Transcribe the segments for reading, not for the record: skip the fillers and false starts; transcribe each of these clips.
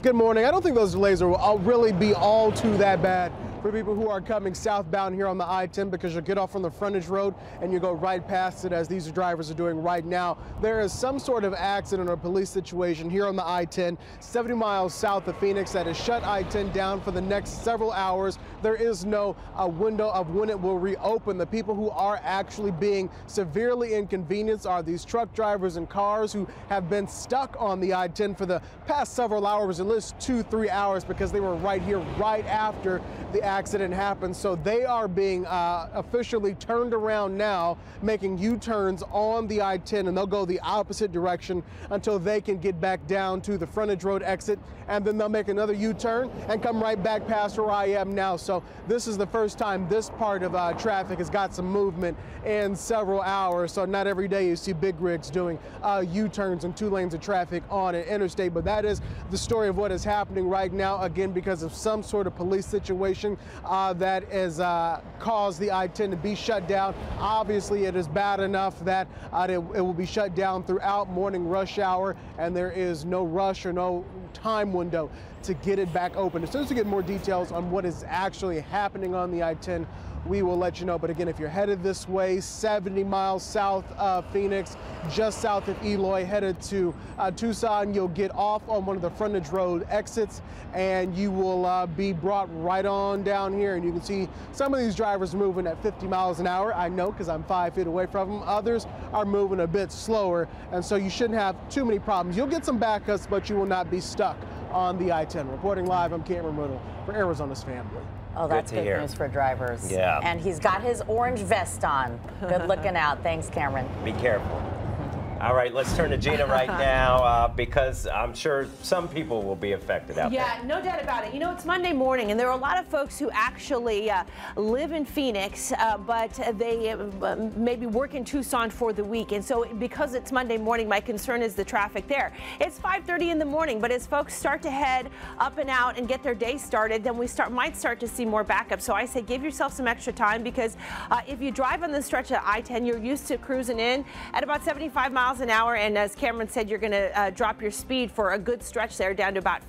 Good morning. I don't think those delays will really be all too that bad for people who are coming southbound here on the I-10, because you'll get off from the frontage road and you go right past it, as these drivers are doing right now. There is some sort of accident or police situation here on the I-10, 70 miles south of Phoenix, that has shut I-10 down for the next several hours. There is no window of when it will reopen. The people who are actually being severely inconvenienced are these truck drivers and cars who have been stuck on the I-10 for the past several hours, at least 2-3 hours, because they were right here right after the accident happened. So they are being officially turned around now, making U-turns on the I-10, and they'll go the opposite direction until they can get back down to the frontage road exit, and then they'll make another U-turn and come right back past where I am now. So this is the first time this part of traffic has got some movement in several hours. So not every day you see big rigs doing U-turns and 2 lanes of traffic on an interstate, but that is the story of what is happening right now, again, because of some sort of police situation that has caused the I-10 to be shut down. Obviously, it is bad enough that it will be shut down throughout morning rush hour, and there is no rush or no time window to get it back open. As soon as we get more details on what is actually happening on the I-10, we will let you know. But again, if you're headed this way, 70 miles south of Phoenix, just south of Eloy, headed to Tucson, you'll get off on one of the frontage road exits, and you will be brought right on down here. And you can see some of these drivers moving at 50 miles an hour. I know, because I'm 5 feet away from them. Others are moving a bit slower, and so you shouldn't have too many problems. You'll get some backups, but you will not be stuck on the I-10. Reporting live, I'm Cameron Riddle for Arizona's Family. Oh, that's good news for drivers. Yeah. And he's got his orange vest on. Good looking out. Thanks, Cameron. Be careful. All right, let's turn to Gina right now, because I'm sure some people will be affected out there. Yeah, no doubt about it. You know, it's Monday morning, and there are a lot of folks who actually live in Phoenix, but they maybe work in Tucson for the week. And so because it's Monday morning, my concern is the traffic there. It's 5:30 in the morning, but as folks start to head up and out and get their day started, then we might start to see more backup. So I say give yourself some extra time, because if you drive on the stretch of I-10, you're used to cruising in at about 75 miles an hour, and as Cameron said, you're going to drop your speed for a good stretch there down to about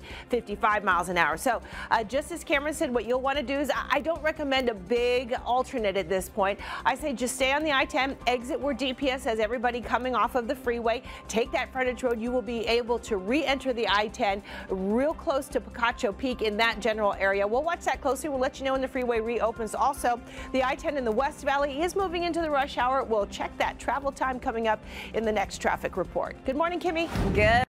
50-55 miles an hour. So just as Cameron said, what you'll want to do is, I don't recommend a big alternate at this point. I say just stay on the I-10, exit where DPS has everybody coming off of the freeway, take that frontage road. You will be able to re-enter the I-10 real close to Picacho Peak in that general area. We'll watch that closely. We'll let you know when the freeway reopens. Also, the I-10 in the West Valley is moving into the rush hour. We'll check that travel time coming up in the next traffic report. Good morning, Kimmy. Good.